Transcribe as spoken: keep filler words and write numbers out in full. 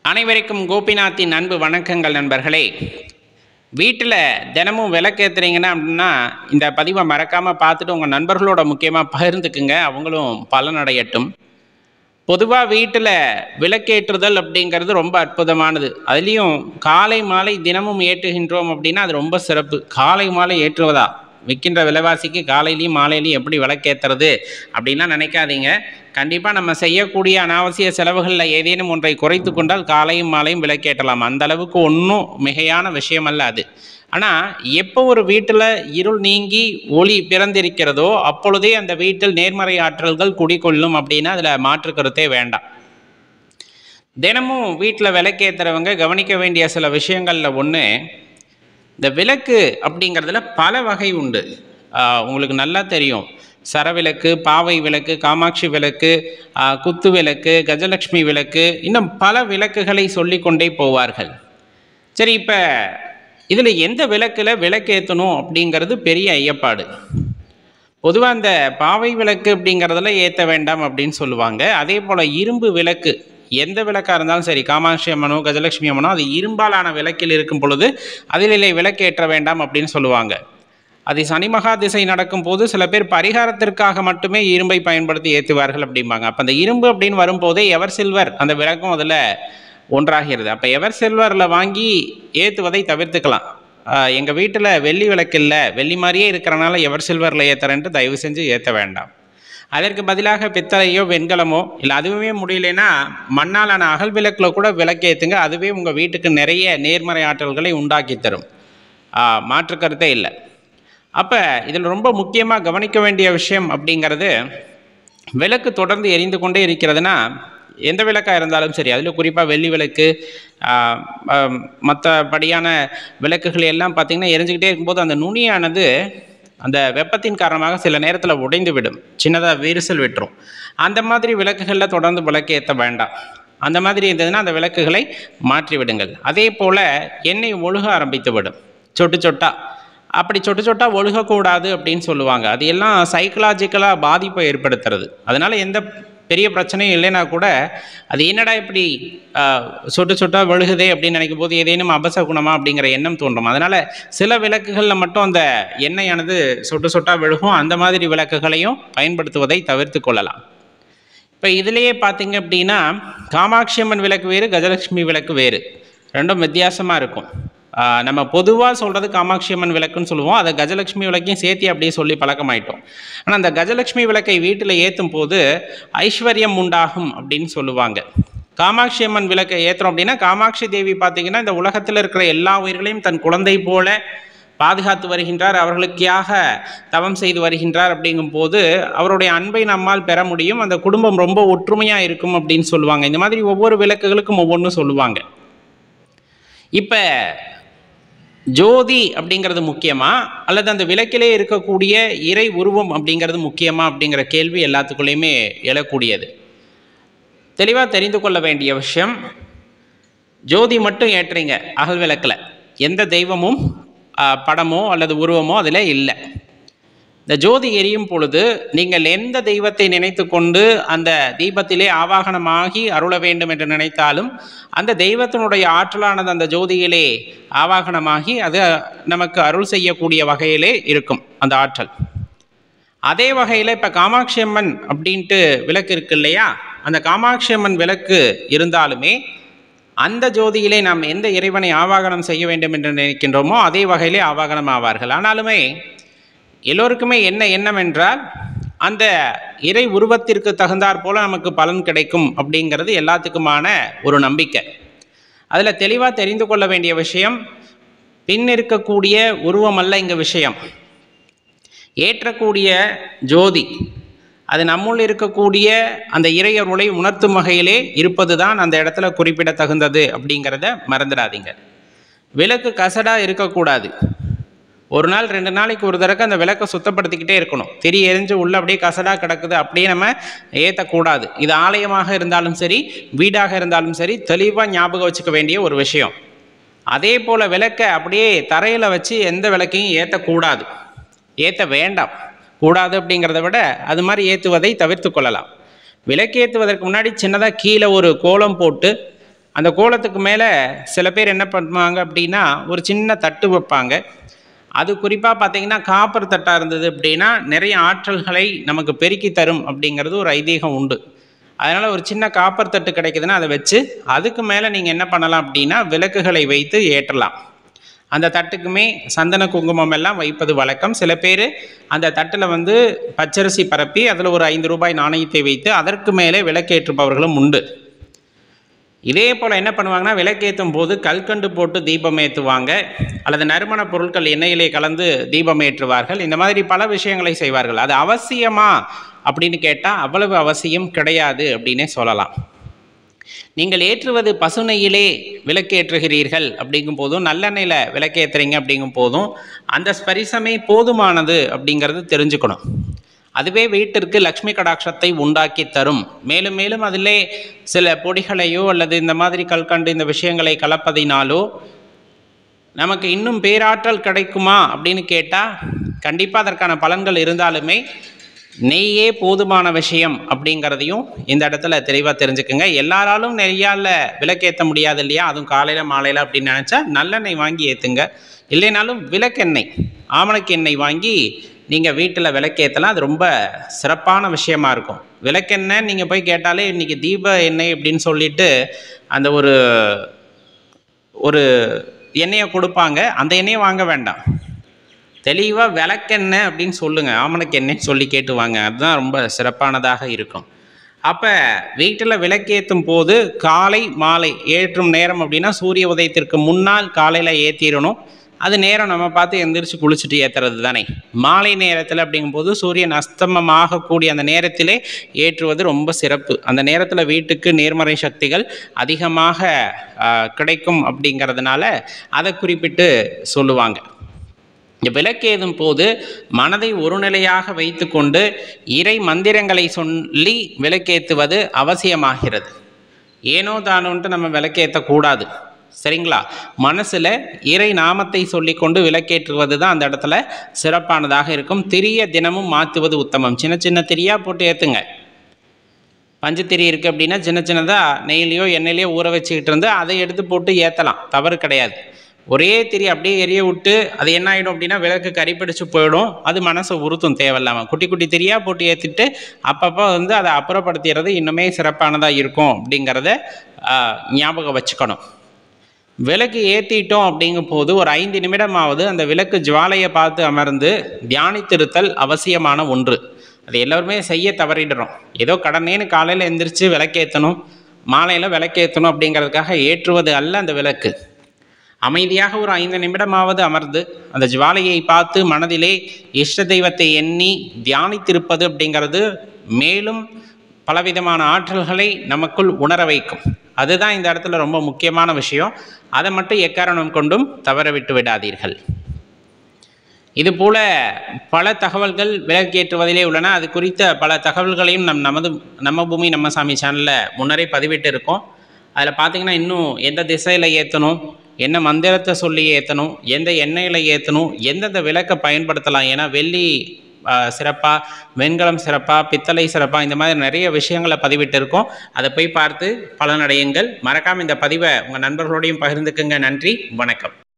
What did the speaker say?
அனைவருக்கும் கோபிநாத்தின் அன்பு வணக்கங்கள் நண்பர்களே. வீட்டில் தினமும் விளக்கேற்றுறீங்கன்னா அப்படின்னா இந்த பதிவை மறக்காமல் பார்த்துட்டு உங்கள் நண்பர்களோட முக்கியமாக பகிர்ந்துக்குங்க, அவங்களும் பலனடையட்டும். பொதுவாக வீட்டில் விளக்கேற்றுதல் அப்படிங்கிறது ரொம்ப அற்புதமானது. அதுலேயும் காலை மாலை தினமும் ஏற்றுகின்றோம் அப்படின்னா அது ரொம்ப சிறப்பு. காலை மாலை ஏற்றுவதா, விற்கின்ற விலைவாசிக்கு காலையிலையும் மாலையிலையும் எப்படி விளக்கேற்றுறது அப்படின்லாம் நினைக்காதீங்க. கண்டிப்பாக நம்ம செய்யக்கூடிய அனாவசிய செலவுகளில் ஏதேனும் ஒன்றை குறைத்து கொண்டால் காலையும் மாலையும் விளக்கேற்றலாம். அந்த அளவுக்கு ஒன்றும் மிகையான விஷயம் அல்ல அது. ஆனால் எப்போ ஒரு வீட்டில் இருள் நீங்கி ஒளி பிறந்திருக்கிறதோ அப்பொழுதே அந்த வீட்டில் நேர்மறை ஆற்றல்கள் குடிக்கொள்ளும் அப்படின்னா அதில் மாற்று கருத்தே வேண்டாம். தினமும் வீட்டில் விளக்கேற்றுறவங்க கவனிக்க வேண்டிய சில விஷயங்களில் ஒன்று, இந்த விளக்கு அப்படிங்கிறதுல பல வகை உண்டு. உங்களுக்கு நல்லா தெரியும், சரவிளக்கு, பாவை விளக்கு, காமாட்சி விளக்கு, குத்து விளக்கு, கஜலட்சுமி விளக்கு, இன்னும் பல விளக்குகளை சொல்லிக்கொண்டே போவார்கள். சரி, இப்போ இதில் எந்த விளக்கில் விளக்கேற்றணும் அப்படிங்கிறது பெரிய ஐயப்பாடு. பொதுவாக அந்த பாவை விளக்கு அப்படிங்கிறதுல ஏற்ற வேண்டாம் அப்படின்னு சொல்லுவாங்க. அதே போல் இரும்பு விளக்கு, எந்த விளக்காக இருந்தாலும் சரி, காமாட்சி அம்மனோ கஜலட்சுமி அம்மனோ, அது இரும்பாலான விளக்கில் இருக்கும் பொழுது அதிலே விளக்கேற்ற வேண்டாம் அப்படின்னு சொல்லுவாங்க. அது சனி மகா திசை நடக்கும் போது சில பேர் பரிகாரத்திற்காக மட்டுமே இரும்பை பயன்படுத்தி ஏற்றுவார்கள் அப்படிம்பாங்க. அப்போ அந்த இரும்பு அப்படின்னு வரும்போதே எவர் சில்வர் அந்த விளக்கும் அதில் ஒன்றாகிறது. அப்போ எவர் சில்வரில் வாங்கி ஏற்றுவதை தவிர்த்துக்கலாம். எங்கள் வீட்டில் வெள்ளி விளக்கு இல்லை, வெள்ளி மாதிரியே இருக்கிறனால எவர் சில்வரில் ஏற்றுறேன்ட்டு தயவு செஞ்சு ஏற்ற வேண்டாம். அதற்கு பதிலாக பித்தளையோ வெண்கலமோ, இல்லை அதுவுமே முடியலைன்னா மண்ணாலான அகல் விளக்கில் கூட விளக்கேற்றுங்க. அதுவே உங்கள் வீட்டுக்கு நிறைய நேர்மறை ஆற்றல்களை உண்டாக்கி தரும், மாற்று கருத்தே இல்லை. அப்போ இதில் ரொம்ப முக்கியமாக கவனிக்க வேண்டிய விஷயம் அப்படிங்கிறது, விளக்கு தொடர்ந்து எரிந்து கொண்டே இருக்கிறதுனா எந்த விளக்காக இருந்தாலும் சரி, அதில் குறிப்பாக வெள்ளி விளக்கு, மற்றபடியான விளக்குகள் எல்லாம் பார்த்திங்கன்னா எரிஞ்சுக்கிட்டே இருக்கும்போது அந்த நுனியானது அந்த வெப்பத்தின் காரணமாக சில நேரத்தில் உடைந்து விடும், சின்னதாக விரிசல் விட்டுரும். அந்த மாதிரி விளக்குகளில் தொடர்ந்து விளக்கு ஏற்ற வேண்டாம். அந்த மாதிரி இருந்ததுன்னா அந்த விளக்குகளை மாற்றி விடுங்கள். அதே போல் எண்ணெய் ஒழுக ஆரம்பித்து விடும், சொட்டு சொட்டா. அப்படி சொட்டு சொட்டா ஒழுகக்கூடாது அப்படின்னு சொல்லுவாங்க. அது எல்லாம் சைக்கலாஜிக்கலாக பாதிப்பை ஏற்படுத்துறது. அதனால் எந்த பெரிய பிரச்சனையும் இல்லைன்னா கூட அது என்னடா இப்படி சொட்டு சொட்டா ஒழுகுதே அப்படின்னு நினைக்கும் போது ஏதேனும் அபசகுணமா அப்படிங்கிற எண்ணம் தோன்றும். அதனால் சில விளக்குகளில் மட்டும் அந்த எண்ணெயானது சொட்டு சொட்டா விழுகும். அந்த மாதிரி விளக்குகளையும் பயன்படுத்துவதை தவிர்த்து கொள்ளலாம். இப்போ இதிலேயே பார்த்தீங்க அப்படின்னா காமாட்சி அம்மன் விளக்கு வேறு, கஜலட்சுமி விளக்கு வேறு, ரெண்டும் வித்தியாசமாக இருக்கும். நம்ம பொதுவாக சொல்கிறது காமாட்சி அம்மன் விளக்குன்னு சொல்லுவோம். அதை கஜலட்சுமி விளக்கையும் சேர்த்தி அப்படியே சொல்லி பழக்கமாயிட்டோம். ஆனால் அந்த கஜலட்சுமி விளக்கை வீட்டில் ஏற்றும் போது ஐஸ்வர்யம் உண்டாகும் அப்படின்னு சொல்லுவாங்க. காமாட்சி அம்மன் விளக்கை ஏற்றுறோம் அப்படின்னா காமாட்சி தேவி பார்த்திங்கன்னா இந்த உலகத்தில் இருக்கிற எல்லா உயிர்களையும் தன் குழந்தை போல பாதுகாத்து வருகின்றார், அவர்களுக்காக தவம் செய்து வருகின்றார். அப்படிங்கும் போது அவருடைய அன்பை நம்மால் பெற முடியும், அந்த குடும்பம் ரொம்ப ஒற்றுமையாக இருக்கும் அப்படின்னு சொல்லுவாங்க. இந்த மாதிரி ஒவ்வொரு விளக்குகளுக்கும் ஒவ்வொன்றும் சொல்லுவாங்க. இப்போ ஜோதி அப்படிங்கிறது முக்கியமா அல்லது அந்த விளக்கிலே இருக்கக்கூடிய இறை உருவம் அப்படிங்கிறது முக்கியமா அப்படிங்கிற கேள்வி எல்லாத்துக்குள்ளேயுமே எழக்கூடியது. தெளிவாக தெரிந்து கொள்ள வேண்டிய விஷயம், ஜோதி மட்டும் ஏற்றுறீங்க அகல் விளக்கில், எந்த தெய்வமும் படமோ அல்லது உருவமோ அதில் இல்லை. இந்த ஜோதி எரியும் பொழுது நீங்கள் எந்த தெய்வத்தை நினைத்து கொண்டு அந்த தீபத்திலே ஆவாகனமாகி அருள வேண்டும் என்று நினைத்தாலும் அந்த தெய்வத்தினுடைய ஆற்றலானது அந்த ஜோதியிலே ஆவாகனமாகி அது நமக்கு அருள் செய்யக்கூடிய வகையிலே இருக்கும் அந்த ஆற்றல். அதே வகையில் இப்போ காமாட்சி அம்மன் அப்படின்ட்டு விளக்கு இருக்கு இல்லையா, அந்த காமாட்சி அம்மன் விளக்கு இருந்தாலுமே அந்த ஜோதியிலே நாம் எந்த இறைவனை ஆவாகனம் செய்ய வேண்டும் என்று நினைக்கின்றோமோ அதே வகையிலே ஆவாகனம் ஆவார்கள். ஆனாலுமே எல்லோருக்குமே என்ன எண்ணம் என்றால் அந்த இறை உருவத்திற்கு தகுந்தாற் போல நமக்கு பலன் கிடைக்கும் அப்படிங்கிறது எல்லாத்துக்குமான ஒரு நம்பிக்கை. அதில் தெளிவாக தெரிந்து கொள்ள வேண்டிய விஷயம், பின் இருக்கக்கூடிய உருவம் அல்ல இங்கே விஷயம், ஏற்றக்கூடிய ஜோதி அது நம்முள் இருக்கக்கூடிய அந்த இறையருளை உணர்த்தும் வகையிலே இருப்பது தான் அந்த இடத்துல குறிப்பிட தகுந்தது அப்படிங்கிறத மறந்துடாதீங்க. விளக்கு கசடாக இருக்கக்கூடாது. ஒரு நாள் ரெண்டு நாளைக்கு ஒரு தடவை அந்த விளக்கை சுத்தப்படுத்திக்கிட்டே இருக்கணும். திரி எரிஞ்சு உள்ள அப்படியே கசடாக கிடக்குது அப்படியே நம்ம ஏற்றக்கூடாது. இது ஆலயமாக இருந்தாலும் சரி, வீடாக இருந்தாலும் சரி, தெளிவாக ஞாபகம் வச்சுக்க வேண்டிய ஒரு விஷயம். அதே போல் விளக்கை அப்படியே தரையில் வச்சு எந்த விளக்கையும் ஏற்றக்கூடாது, ஏற்ற வேண்டாம். கூடாது அப்படிங்கிறத விட அது மாதிரி ஏற்றுவதை தவிர்த்து கொள்ளலாம். விளக்கேற்றுவதற்கு முன்னாடி சின்னதாக கீழே ஒரு கோலம் போட்டு அந்த கோலத்துக்கு மேலே சில பேர் என்ன பண்ணுவாங்க அப்படின்னா ஒரு சின்ன தட்டு வைப்பாங்க. அது குறிப்பாக பார்த்தீங்கன்னா காப்பர் தட்டாக இருந்தது அப்படின்னா நிறைய ஆற்றல்களை நமக்கு பெருக்கி தரும் அப்படிங்கிறது ஒரு ஐதீகம் உண்டு. அதனால் ஒரு சின்ன காப்பர் தட்டு கிடைக்குதுன்னா அதை வச்சு அதுக்கு மேலே நீங்கள் என்ன பண்ணலாம் அப்படின்னா விளக்குகளை வைத்து ஏற்றலாம். அந்த தட்டுக்குமே சந்தன குங்குமம் எல்லாம் வைப்பது வழக்கம். சில பேர் அந்த தட்டில் வந்து பச்சரிசி பரப்பி அதில் ஒரு ஐந்து ரூபாய் நாணயத்தை வைத்து அதற்கு மேலே விளக்கேற்றுப்பவர்களும் உண்டு. இதே போல் என்ன பண்ணுவாங்கன்னா விளக்கேற்றும் போது கல்கண்டு போட்டு தீபம் ஏற்றுவாங்க, அல்லது நறுமண பொருட்கள் எண்ணெயிலே கலந்து தீபம் ஏற்றுவார்கள். இந்த மாதிரி பல விஷயங்களை செய்வார்கள். அது அவசியமா அப்படின்னு கேட்டால் அவ்வளவு அவசியம் கிடையாது அப்படின்னே சொல்லலாம். நீங்கள் ஏற்றுவது பசுநெய்யிலே விளக்கேற்றுகிறீர்கள் அப்படிங்கும் போதும் நல்லெண்ணெயில் விளக்கேற்றுறீங்க அப்படிங்கும் போதும் அந்த ஸ்பரிசமே போதுமானது அப்படிங்கிறது தெரிஞ்சுக்கணும். அதுவே வீட்டிற்கு லக்ஷ்மி கடாட்சத்தை உண்டாக்கி தரும். மேலும் மேலும் அதிலே சில பொடிகளையோ அல்லது இந்த மாதிரி கல்கண்டு இந்த விஷயங்களை கலப்பதினாலோ நமக்கு இன்னும் பேராற்றல் கிடைக்குமா அப்படின்னு கேட்டால் கண்டிப்பாக அதற்கான பலன்கள் இருந்தாலுமே நெய்யே போதுமான விஷயம் அப்படிங்கிறதையும் இந்த இடத்துல தெளிவாக தெரிஞ்சுக்குங்க. எல்லாராலும் நெய்யால் விளக்கேற்ற முடியாது இல்லையா, அதுவும் காலையில் மாலையில் அப்படின்னு நினச்சா நல்லெண்ணெய் வாங்கி ஏற்றுங்க. இல்லைனாலும் விளக்கெண்ணெய் ஆமணக்கு எண்ணெய் வாங்கி நீங்கள் வீட்டில் விளக்கேற்றலாம். அது ரொம்ப சிறப்பான விஷயமா இருக்கும். விளக்கெண்ணெய் நீங்கள் போய் கேட்டாலே இன்றைக்கி தீப எண்ணெய் அப்படின்னு சொல்லிட்டு அந்த ஒரு ஒரு எண்ணெயை கொடுப்பாங்க. அந்த எண்ணெயை வாங்க வேண்டாம், தெளிவாக விளக்கெண்ணெய் அப்படின்னு சொல்லுங்கள், ஆமணக்கு எண்ணெய்ன்னு சொல்லி கேட்டுவாங்க. அதுதான் ரொம்ப சிறப்பானதாக இருக்கும். அப்போ வீட்டில் விளக்கேற்றும் போது காலை மாலை ஏற்றும் நேரம் அப்படின்னா சூரிய உதயத்திற்கு முன்னால் காலையில் ஏற்றிடணும். அது நேரம் நம்ம பார்த்து எந்திரிச்சு குளிச்சுட்டு ஏற்றுறது தானே. மாலை நேரத்தில் அப்படிங்கும்போது சூரியன் அஸ்தமமாகக்கூடிய அந்த நேரத்திலே ஏற்றுவது ரொம்ப சிறப்பு. அந்த நேரத்தில் வீட்டுக்கு நேர்மறை சக்திகள் அதிகமாக கிடைக்கும் அப்படிங்கிறதுனால அதை குறிப்பிட்டு சொல்லுவாங்க. விளக்கேதும் போது மனதை ஒரு நிலையாக வைத்து கொண்டு இறை மந்திரங்களை சொல்லி விளக்கேற்றுவது அவசியமாகிறது. ஏனோ தானோன்ட்டு நம்ம விளக்கேற்றக்கூடாது, சரிங்களா? மனசில் இறை நாமத்தை சொல்லி கொண்டு விளக்கேற்றுவது தான் அந்த இடத்துல சிறப்பானதாக இருக்கும். திரிய தினமும் மாற்றுவது உத்தமம். சின்ன சின்ன திரியாக போட்டு ஏற்றுங்க. பஞ்சு திரி இருக்குது அப்படின்னா சின்ன சின்னதாக நெய்லையோ எண்ணெயிலையோ ஊற வச்சுக்கிட்டு இருந்து அதை எடுத்து போட்டு ஏற்றலாம், தவறு கிடையாது. ஒரே திரி அப்படியே எரிய விட்டு அது என்ன ஆகிடும் அப்படின்னா விளக்கு கறிப்பிடிச்சு போயிடும். அது மனசை உறுத்தும் தேவையில்லாமல். குட்டி குட்டி திரியாக போட்டு ஏற்றிட்டு அப்பப்போ வந்து அதை அப்புறப்படுத்துறது இன்னுமே சிறப்பானதாக இருக்கும் அப்படிங்கிறத ஞாபகம் வச்சுக்கணும். விளக்கு ஏற்றிட்டோம் அப்படிங்கும் போது ஒரு ஐந்து நிமிடமாவது அந்த விளக்கு ஜுவாலையை பார்த்து அமர்ந்து தியானித்திருத்தல் அவசியமான ஒன்று. அது எல்லோருமே செய்ய தவறிடுறோம். ஏதோ கடனேன்னு காலையில் எந்திரிச்சு விளக்கேற்றணும், மாலையில் விளக்கேற்றணும் அப்படிங்கிறதுக்காக ஏற்றுவது அல்ல அந்த விளக்கு. அமைதியாக ஒரு ஐந்து நிமிடமாவது அமர்ந்து அந்த ஜுவாலையை பார்த்து மனதிலே இஷ்ட தெய்வத்தை எண்ணி தியானித்திருப்பது அப்படிங்கிறது மேலும் பலவிதமான ஆற்றல்களை நமக்குள் உணர வைக்கும். அதுதான் இந்த இடத்துல ரொம்ப முக்கியமான விஷயம். அதை மட்டும் எக்காரணம் கொண்டும் தவற விட்டு விடாதீர்கள். இதுபோல பல தகவல்கள் விளக்கேற்றுவதிலே உள்ளன. அது குறித்த பல தகவல்களையும் நம் நமது நம்ம பூமி நம்ம சாமி சேனலில் முன்னரே பதிவிட்டு இருக்கோம். அதில் பார்த்தீங்கன்னா இன்னும் எந்த திசையில் ஏற்றணும், என்ன மந்திரத்தை சொல்லி ஏற்றணும், எந்த எண்ணெயில் ஏற்றணும், எந்தெந்த விளக்கை பயன்படுத்தலாம், ஏன்னா வெள்ளி சிறப்பாக, வெண்கலம் சிறப்பாக, பித்தளை சிறப்பாக, இந்த மாதிரி நிறைய விஷயங்களை பதிவிட்டு இருக்கோம். அதை போய் பார்த்து பலனடையுங்கள். மறக்காமல் இந்த பதிவை உங்கள் நண்பர்களோடையும் பகிர்ந்துக்குங்க. நன்றி, வணக்கம்.